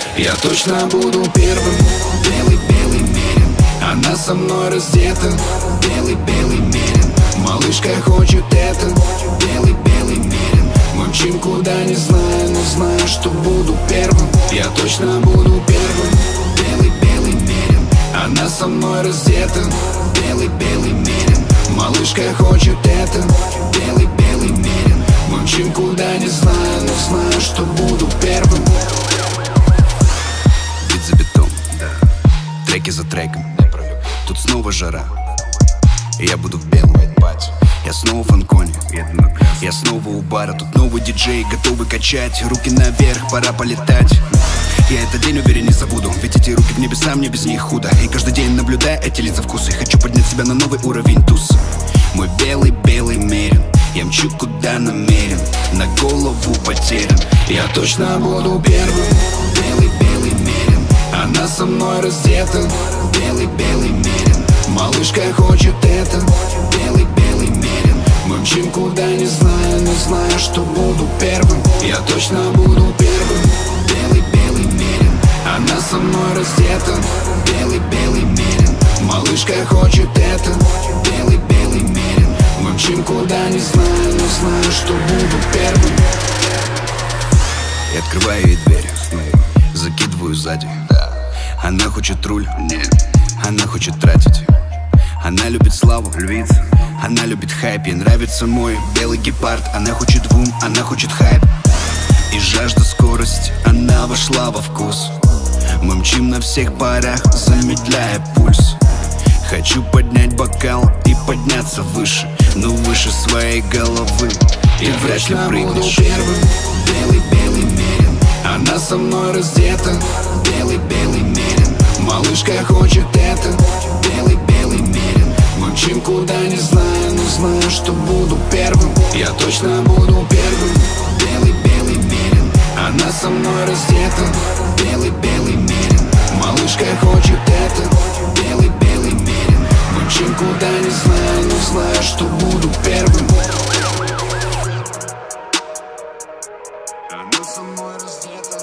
Я точно буду первым. Белый-белый мерин, она со мной раздета. Белый-белый мерин, малышка хочет это. Белый-белый мерин, мы мчим куда не знаю, но знаю, что буду первым. Я точно буду первым. Белый-белый мерин, она со мной раздета. Белый-белый мерин, малышка хочет это. Белый-белый мерин, мы мчим куда не знаю, но знаю, что буду первым. Бит за битом, треки за треком. Тут снова жара, и я буду в белом. Я снова в Анконе, я снова у бара. Тут новый диджей, готовый качать. Руки наверх, пора полетать. Я этот день, уверен, не забуду. Ведь эти руки в небеса, мне без них худо. И каждый день, наблюдая эти лица, вкусы, хочу поднять себя на новый уровень туз. Мой белый-белый мерин, я мчу куда намерен, на голову потерян. Я точно буду первым. Белый-белый мерин, она со мной раздета. Белый-белый мерин, малышка хочет это. Белый-белый мерин, мы мчим куда не знаю, но знаю, что буду первым. Я точно буду первым. Белый-белый мерин, она со мной раздета. Белый-белый мерин, малышка хочет это. Белый-белый мерин, мы мчим куда не знаю, но знаю, что буду первым. Я открываю ей дверь, закидываю сзади. Она хочет руль, она хочет тратить. Она любит славу, львица. Она любит хайп, ей нравится мой белый гепард. Она хочет бум, она хочет хайп. И жажда скорости, она вошла во вкус. Мы мчим на всех парах, замедляя пульс. Хочу поднять бокал и подняться выше, но выше своей головы ты вряд ли прыгнешь. Первым. Белый-белый мерин, она со мной раздета. Белый-белый мерин, малышка хочет это. Белый-белый мерин, мы мчим куда не знаю, но знаю, что буду первым. Я точно буду первым. Белый-белый мерин, она со мной раздета. Белый-белый мерин, малышка хочет это. Белый-белый мерин, мы мчим куда не знаю, но знаю, что буду первым. Она со мной раздета.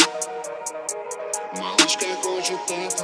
Малышка хочет это.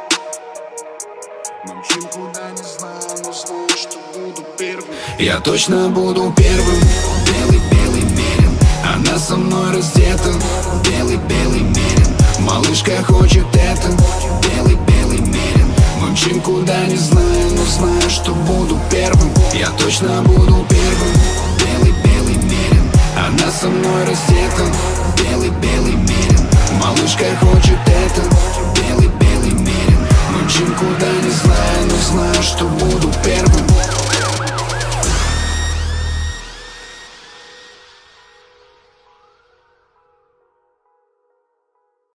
Мы мчим куда не знаю, но знаю, что буду первым. Я точно буду первым. Белый-белый мерин, она со мной раздета. Белый-белый мерин, малышка хочет это. Белый-белый мерин, мы мчим куда не знаю, но знаю, что буду первым. Я точно буду первым. Белый-белый мерин, она со мной раздета. Белый-белый мерин, малышка хочет это.